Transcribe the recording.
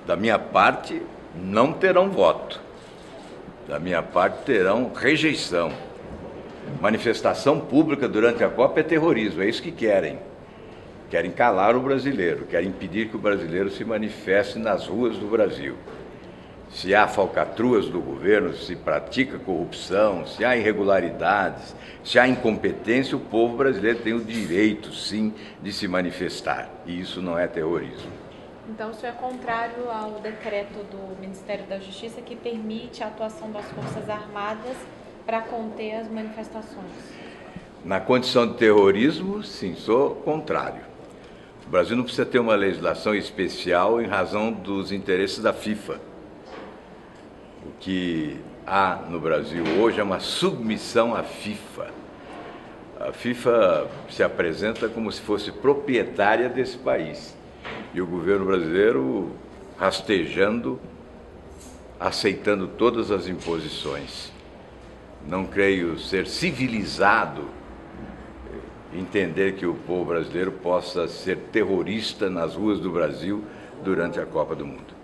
Da minha parte, não terão voto. Da minha parte, terão rejeição. Manifestação pública durante a Copa é terrorismo, é isso que querem. Querem calar o brasileiro, querem impedir que o brasileiro se manifeste nas ruas do Brasil. Se há falcatruas do governo, se pratica corrupção, se há irregularidades, se há incompetência, o povo brasileiro tem o direito, sim, de se manifestar. E isso não é terrorismo. Então, isso é contrário ao decreto do Ministério da Justiça que permite a atuação das Forças Armadas para conter as manifestações? Na condição de terrorismo, sim, sou contrário. O Brasil não precisa ter uma legislação especial em razão dos interesses da FIFA. O que há no Brasil hoje é uma submissão à FIFA. A FIFA se apresenta como se fosse proprietária desse país. E o governo brasileiro rastejando, aceitando todas as imposições. Não creio ser civilizado entender que o povo brasileiro possa ser terrorista nas ruas do Brasil durante a Copa do Mundo.